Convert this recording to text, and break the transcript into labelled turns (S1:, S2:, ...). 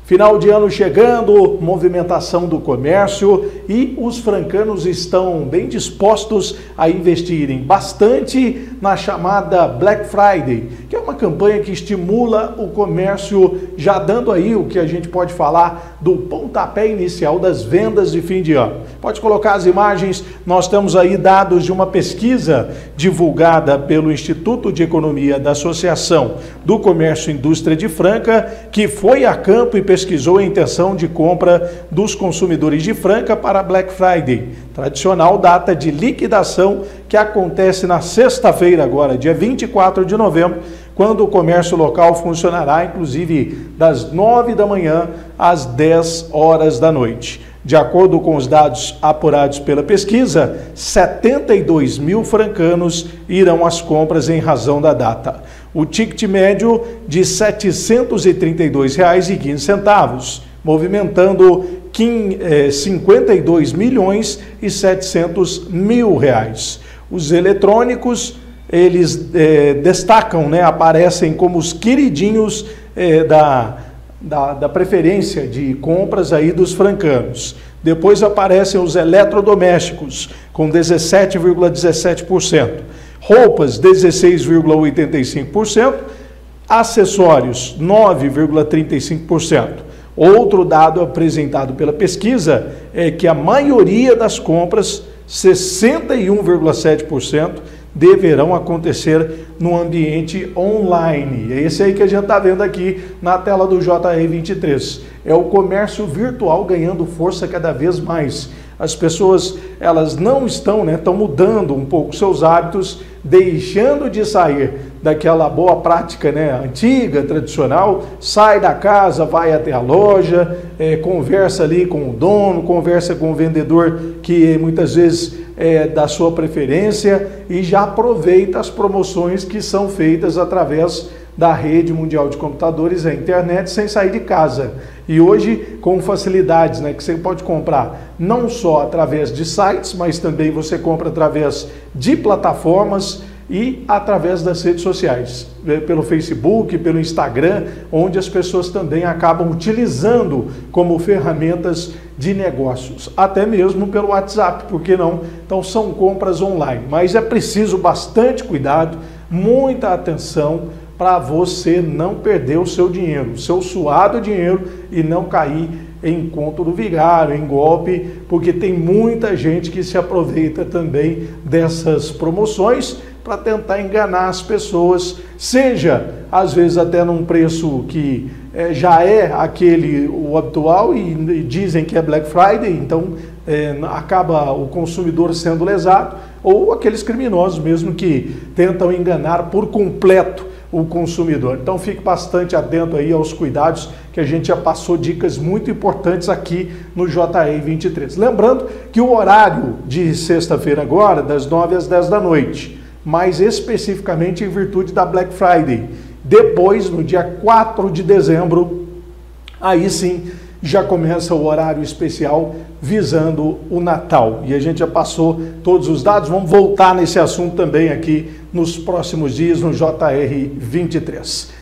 S1: Final de ano chegando, movimentação do comércio e os francanos estão bem dispostos a investirem bastante na chamada Black Friday, que é uma campanha que estimula o comércio, já dando aí o que a gente pode falar do pontapé inicial das vendas de fim de ano. Pode colocar as imagens, nós temos aí dados de uma pesquisa divulgada pelo Instituto de Economia da Associação do Comércio e Indústria de Franca, que foi a campo e pesquisou a intenção de compra dos consumidores de Franca para Black Friday, tradicional data de liquidação que acontece na sexta-feira agora, dia 24 de novembro, quando o comércio local funcionará, inclusive, das 9 da manhã às 10 horas da noite. De acordo com os dados apurados pela pesquisa, 72 mil francanos irão às compras em razão da data. O ticket médio de R$ 732,15, movimentando 52 milhões e 700 mil reais. Os eletrônicos, eles destacam, aparecem como os queridinhos da preferência de compras aí dos francanos. Depois aparecem os eletrodomésticos, com 17,17%. Roupas, 16,85%. Acessórios, 9,35%. Outro dado apresentado pela pesquisa é que a maioria das compras, 61,7%, deverão acontecer no ambiente online. É esse aí que a gente está vendo aqui na tela do JR23. É o comércio virtual ganhando força cada vez mais. As pessoas, elas não estão mudando um pouco seus hábitos, deixando de sair daquela boa prática antiga, tradicional, sai da casa, vai até a loja, conversa ali com o dono, conversa com o vendedor que muitas vezes é da sua preferência e já aproveita as promoções que são feitas através da rede mundial de computadores, a internet, sem sair de casa. E hoje, com facilidades, que você pode comprar não só através de sites, mas também você compra através de plataformas e através das redes sociais, pelo Facebook, pelo Instagram, onde as pessoas também acabam utilizando como ferramentas de negócios, até mesmo pelo WhatsApp, por que não? Então são compras online, mas é preciso bastante cuidado, muita atenção, para você não perder o seu dinheiro, o seu suado dinheiro, e não cair em conto do vigário, em golpe, porque tem muita gente que se aproveita também dessas promoções para tentar enganar as pessoas, seja às vezes até num preço que já é o habitual e dizem que é Black Friday, então acaba o consumidor sendo lesado, ou aqueles criminosos mesmo que tentam enganar por completo o consumidor. Então fique bastante atento aí aos cuidados, que a gente já passou dicas muito importantes aqui no JR23. Lembrando que o horário de sexta-feira agora, das 9 às 10 da noite, mais especificamente em virtude da Black Friday. Depois, no dia 4 de dezembro, aí sim já começa o horário especial visando o Natal. E a gente já passou todos os dados, vamos voltar nesse assunto também aqui nos próximos dias no JR23.